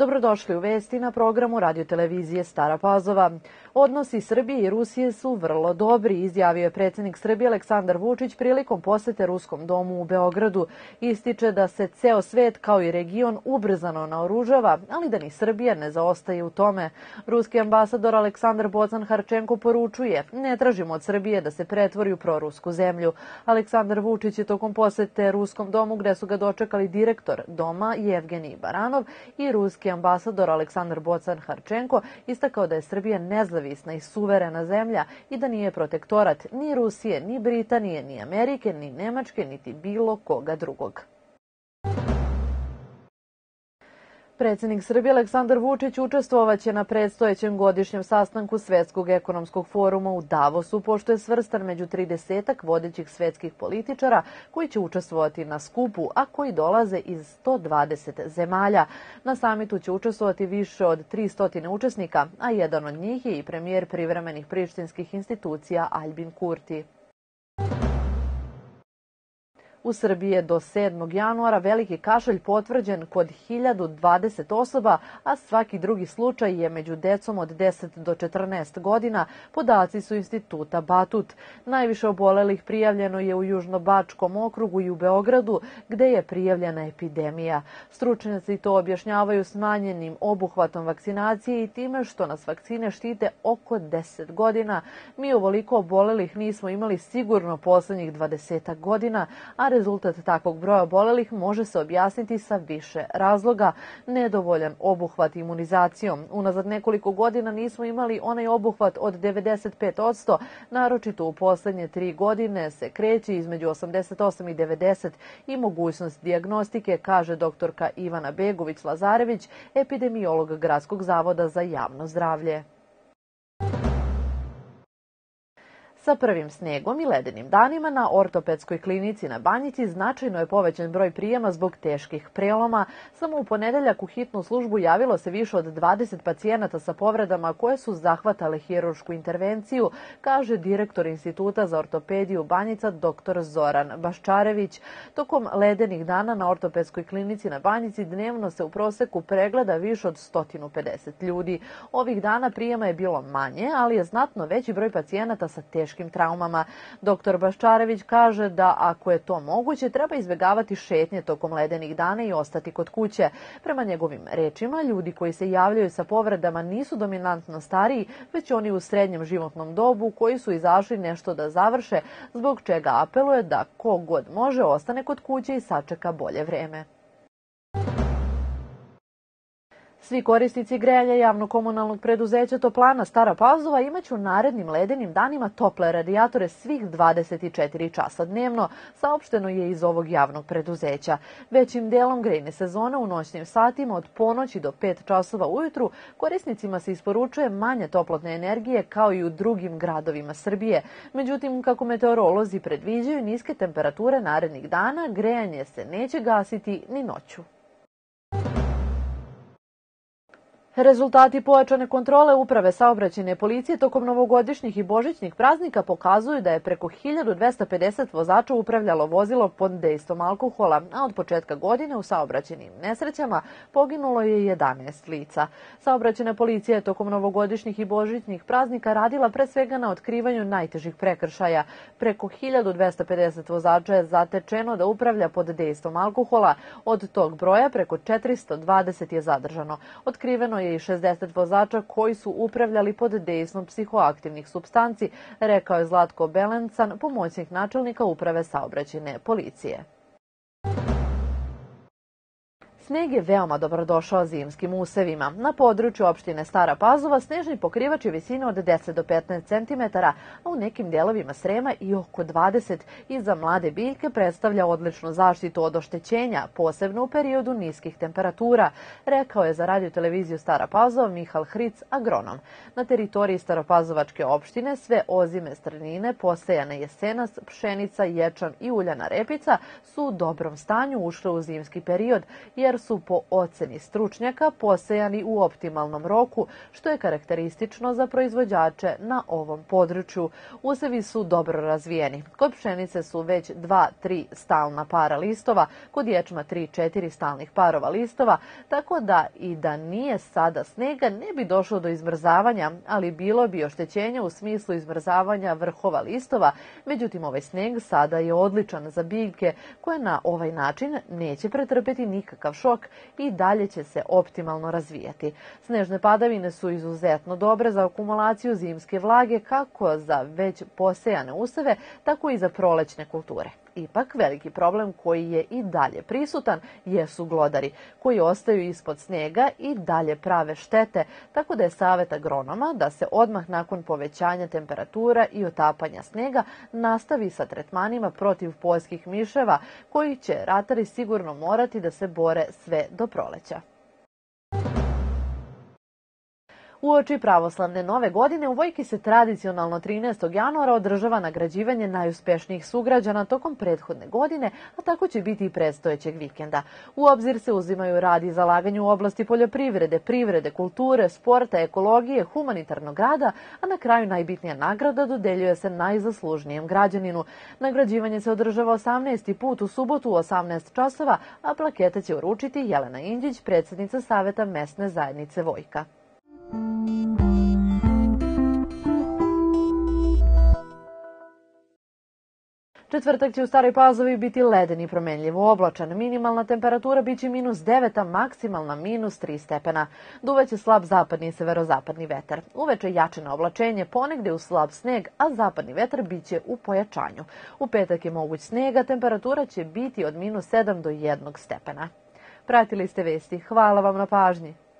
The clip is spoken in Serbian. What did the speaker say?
Dobrodošli u vesti na programu radiotelevizije Stara Pazova. Odnosi Srbije i Rusije su vrlo dobri, izjavio je predsjednik Srbije Aleksandar Vučić prilikom posete Ruskom domu u Beogradu. Ističe da se ceo svet kao i region ubrzano naoružava, ali da ni Srbija ne zaostaje u tome. Ruski ambasador Aleksandar Bocan-Harčenko poručuje: ne tražimo od Srbije da se pretvori u prorusku zemlju. Aleksandar Vučić je tokom posete Ruskom domu, gde su ga dočekali direktor doma Jevgenij Baranov i ruski ambasador Aleksandar Bocan-Harčenko, istakao da je Srbija nezavisna i suverena zemlja i da nije protektorat ni Rusije, ni Britanije, ni Amerike, ni Nemačke, niti bilo koga drugog. Predsjednik Srbije Aleksandar Vučić učestvovaće na predstojećem godišnjem sastanku Svetskog ekonomskog foruma u Davosu, pošto je svrstan među 30-ak vodećih svetskih političara koji će učestvovati na skupu, a koji dolaze iz 120 zemalja. Na samitu će učestvovati više od 300 učesnika, a jedan od njih je i premijer privremenih prištinskih institucija Aljbin Kurti. U Srbiji je do 7. januara veliki kašalj potvrđen kod 1020 osoba, a svaki drugi slučaj je među decom od 10 do 14 godina, podaci su Instituta Batut. Najviše obolelih prijavljeno je u Južnobačkom okrugu i u Beogradu, gde je prijavljena epidemija. Stručnjaci to objašnjavaju smanjenim obuhvatom vakcinacije i time što nas vakcine štite oko 10 godina. Mi ovoliko obolelih nismo imali sigurno poslednjih 20 godina, a rezultat takvog broja obolelih može se objasniti sa više razloga. Nedovoljan obuhvat imunizacijom. Unazad nekoliko godina nismo imali onaj obuhvat od 95%, naročito u poslednje 3 godine se kreće između 88 i 90 i mogućnost dijagnostike, kaže doktorka Ivana Begović-Lazarević, epidemiolog Gradskog zavoda za javno zdravlje. Sa prvim snegom i ledenim danima na ortopedskoj klinici na Banjici značajno je povećan broj prijema zbog teških preloma. Samo u ponedeljak u hitnu službu javilo se više od 20 pacijenata sa povredama koje su zahvatale hiruršku intervenciju, kaže direktor Instituta za ortopediju Banjica dr. Zoran Baščarević. Tokom ledenih dana na ortopedskoj klinici na Banjici dnevno se u proseku pregleda više od 150 ljudi. Ovih dana prijema je bilo manje, ali je znatno veći broj pacijenata sa teškim traumama. Dr. Baščarević kaže da ako je to moguće, treba izbjegavati šetnje tokom ledenih dana i ostati kod kuće. Prema njegovim rečima, ljudi koji se javljaju sa povredama nisu dominantno stariji, već oni u srednjem životnom dobu koji su izašli nešto da završe, zbog čega apeluje da ko god može ostane kod kuće i sačeka bolje vreme. Svi korisnici grejanja javno-komunalnog preduzeća Toplana Stara Pazova imaće u narednim ledenim danima tople radijatore svih 24 časa dnevno, saopšteno je iz ovog javnog preduzeća. Većim delom grejne sezone u noćnim satima od ponoći do 5 časova ujutru korisnicima se isporučuje manje toplotne energije kao i u drugim gradovima Srbije. Međutim, kako meteorolozi predviđaju niske temperature narednih dana, grejanje se neće gasiti ni noću. Rezultati pojačane kontrole Uprave saobraćajne policije tokom novogodišnjih i božićnih praznika pokazuju da je preko 1250 vozača upravljalo vozilo pod dejstvom alkohola, a od početka godine u saobraćajnim nesrećama poginulo je 11 lica. Saobraćajna policija je tokom novogodišnjih i božićnih praznika radila pre svega na otkrivanju najtežih prekršaja. Preko 1250 vozača je zatečeno da upravlja pod dejstvom alkohola. Od tog broja preko 420 je zadržano. Otkriveno je i 60 vozača koji su upravljali pod dejstvom psihoaktivnih supstanci, rekao je Zlatko Belencan, pomoćnik načelnika Uprave saobraćajne policije. Sneg je veoma dobrodošao zimskim usevima. Na području opštine Stara Pazova snežni pokrivač je visine od 10 do 15 cm, a u nekim delovima Srema i oko 20 i za mlade biljke predstavlja odličnu zaštitu od oštećenja, posebno u periodu niskih temperatura, rekao je za radioteleviziju Stara Pazova Mihal Hric, agronom. Na teritoriji Staropazovačke opštine sve ozime strnine, posejane jesenas, pšenica, ječam i uljana repica su u dobrom stanju ušle u zimski period, jer su po oceni stručnjaka posejani u optimalnom roku, što je karakteristično za proizvođače na ovom području. Usevi su dobro razvijeni. Kod pšenice su već 2-3 stalna para listova, kod ječma 3-4 stalnih parova listova, tako da i da nije sada snega ne bi došlo do izmrzavanja, ali bilo bi oštećenja u smislu izmrzavanja vrhova listova. Međutim, ovaj sneg sada je odličan za biljke koje na ovaj način neće pretrpeti nikakav šok i dalje će se optimalno razvijati. Snežne padavine su izuzetno dobre za akumulaciju zimske vlage kako za već posejane useve, tako i za prolećne kulture. Ipak, veliki problem koji je i dalje prisutan jesu glodari, koji ostaju ispod snega i dalje prave štete, tako da je savjet agronoma da se odmah nakon povećanja temperatura i otapanja snega nastavi sa tretmanima protiv poljskih miševa, koji će ratari sigurno morati da se bore sve do proleća. Uoči pravoslavne nove godine u Vojki se tradicionalno 13. januara održava nagrađivanje najuspešnijih sugrađana tokom prethodne godine, a tako će biti i predstojećeg vikenda. U obzir se uzimaju rad i zalaganje u oblasti poljoprivrede, privrede, kulture, sporta, ekologije, humanitarnog rada, a na kraju najbitnija nagrada dodeljuje se najzaslužnijem građaninu. Nagrađivanje se održava 18. put u subotu u 18 časova, a plakete će uručiti Jelena Indjić, predsjednica Saveta mesne zajednice Vojka. Četvrtak će u Staroj Pazovi biti leden i promenljivo oblačan. Minimalna temperatura biće -9, a maksimalna -3 stepena. Duvaće slab zapadni i severozapadni vetar. Uveče jačino oblačenje, ponegde uz slab sneg, a zapadni vetar biće u pojačanju. U petak je moguć sneg, a temperatura će biti od -7 do 1 stepena. Pratili ste vesti. Hvala vam na pažnji.